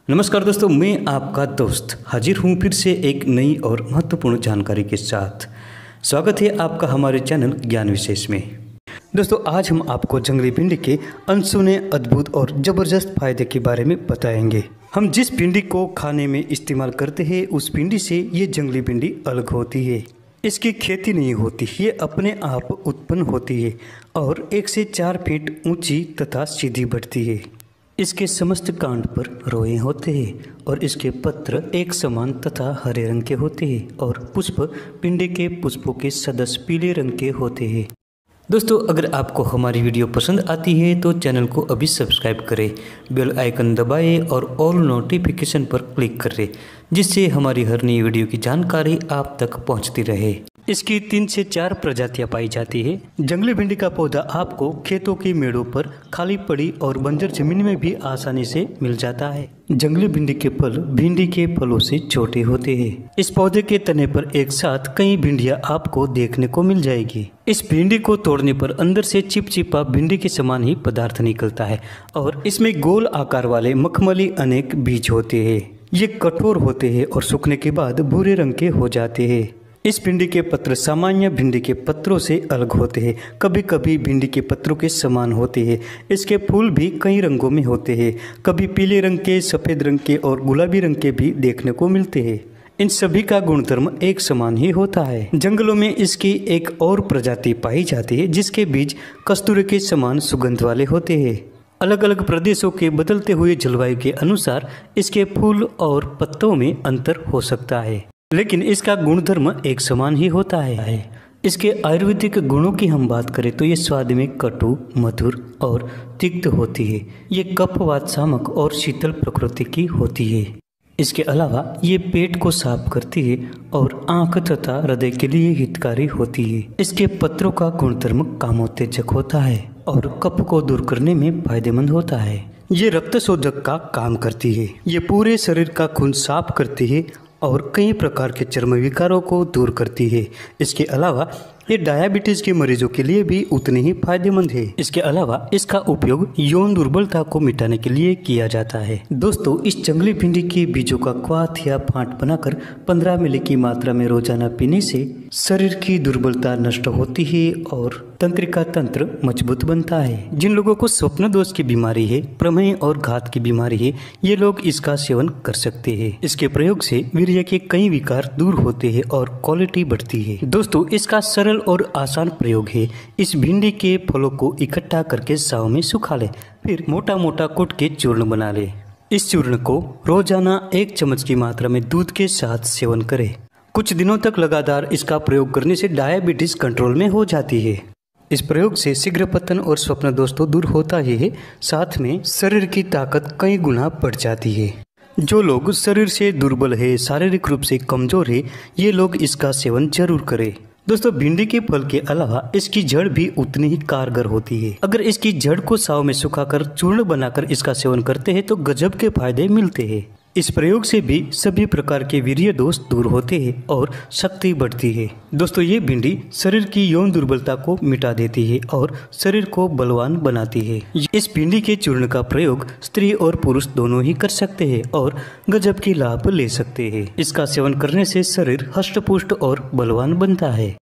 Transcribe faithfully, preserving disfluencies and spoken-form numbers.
नमस्कार दोस्तों, मैं आपका दोस्त हाजिर हूँ फिर से एक नई और महत्वपूर्ण जानकारी के साथ। स्वागत है आपका हमारे चैनल ज्ञान विशेष में। दोस्तों, आज हम आपको जंगली भिंडी के अनसुने, अद्भुत और ज़बरदस्त फायदे के बारे में बताएंगे। हम जिस भिंडी को खाने में इस्तेमाल करते हैं उस भिंडी से ये जंगली भिंडी अलग होती है। इसकी खेती नहीं होती, ये अपने आप उत्पन्न होती है और एक से चार फीट ऊंची तथा सीधी बढ़ती है। इसके समस्त कांड पर रोए होते हैं और इसके पत्र एक समान तथा हरे रंग के होते हैं और पुष्प भिंडी के पुष्पों के सदस्य पीले रंग के होते हैं। दोस्तों, अगर आपको हमारी वीडियो पसंद आती है तो चैनल को अभी सब्सक्राइब करें, बेल आइकन दबाएं और ऑल नोटिफिकेशन पर क्लिक करें, जिससे हमारी हर नई वीडियो की जानकारी आप तक पहुंचती रहे। इसकी तीन से चार प्रजातियां पाई जाती है। जंगली भिंडी का पौधा आपको खेतों की मेड़ों पर, खाली पड़ी और बंजर जमीन में भी आसानी से मिल जाता है। जंगली भिंडी के फल भिंडी के फलों से छोटे होते हैं। इस पौधे के तने पर एक साथ कई भिंडियां आपको देखने को मिल जाएगी। इस भिंडी को तोड़ने पर अंदर से चिपचिपा भिंडी के समान ही पदार्थ निकलता है और इसमें गोल आकार वाले मखमली अनेक बीज होते हैं। ये कठोर होते हैं और सूखने के बाद भूरे रंग के हो जाते हैं। इस भिंडी के पत्र सामान्य भिंडी के पत्रों से अलग होते हैं, कभी कभी भिंडी के पत्रों के समान होते हैं। इसके फूल भी कई रंगों में होते हैं, कभी पीले रंग के, सफ़ेद रंग के और गुलाबी रंग के भी देखने को मिलते हैं। इन सभी का गुणधर्म एक समान ही होता है। जंगलों में इसकी एक और प्रजाति पाई जाती है जिसके बीज कस्तूरी के समान सुगंध वाले होते हैं। अलग अलग प्रदेशों के बदलते हुए जलवायु के अनुसार इसके फूल और पत्तों में अंतर हो सकता है, लेकिन इसका गुणधर्म एक समान ही होता है। इसके आयुर्वेदिक गुणों की हम बात करें तो ये स्वाद में कटु, मधुर और तिक्त होती है। ये कफ, वात शामक और शीतल प्रकृति की होती है। इसके अलावा ये पेट को साफ करती है और आंख तथा हृदय के लिए हितकारी होती है। इसके पत्रों का गुणधर्म कामोत्तेजक होता है और कफ को दूर करने में फायदेमंद होता है। ये रक्त शोधक का काम करती है। ये पूरे शरीर का खून साफ करती है और कई प्रकार के चर्म विकारों को दूर करती है। इसके अलावा ये डायबिटीज के मरीजों के लिए भी उतनी ही फायदेमंद है। इसके अलावा इसका उपयोग यौन दुर्बलता को मिटाने के लिए किया जाता है। दोस्तों, इस जंगली भिंडी के बीजों का क्वाथ या फांट बनाकर पंद्रह मिली की मात्रा में रोजाना पीने से शरीर की दुर्बलता नष्ट होती है और तंत्रिका तंत्र मजबूत बनता है। जिन लोगों को स्वप्न दोष की बीमारी है, प्रमेह और घात की बीमारी है, ये लोग इसका सेवन कर सकते हैं। इसके प्रयोग से वीर्य के कई विकार दूर होते हैं और क्वालिटी बढ़ती है। दोस्तों, इसका सरल और आसान प्रयोग है। इस भिंडी के फलों को इकट्ठा करके साव में सुखा ले, फिर मोटा मोटा कूट के चूर्ण बना ले। इस चूर्ण को रोजाना एक चम्मच की मात्रा में दूध के साथ सेवन करें। कुछ दिनों तक लगातार इसका प्रयोग करने से डायबिटीज कंट्रोल में हो जाती है। इस प्रयोग से शीघ्र पतन और स्वप्न दोष तो दूर होता ही है, साथ में शरीर की ताकत कई गुना बढ़ जाती है। जो लोग शरीर से दुर्बल है, शारीरिक रूप से कमजोर है, ये लोग इसका सेवन जरूर करें। दोस्तों, भिंडी के फल के अलावा इसकी जड़ भी उतनी ही कारगर होती है। अगर इसकी जड़ को साव में सुखाकर चूर्ण बनाकर इसका सेवन करते हैं तो गजब के फायदे मिलते हैं। इस प्रयोग से भी सभी प्रकार के वीर्य दोष दूर होते हैं और शक्ति बढ़ती है। दोस्तों, ये भिंडी शरीर की यौन दुर्बलता को मिटा देती है और शरीर को बलवान बनाती है। इस भिंडी के चूर्ण का प्रयोग स्त्री और पुरुष दोनों ही कर सकते हैं और गजब की लाभ ले सकते हैं। इसका सेवन करने से शरीर हष्ट पुष्ट और बलवान बनता है।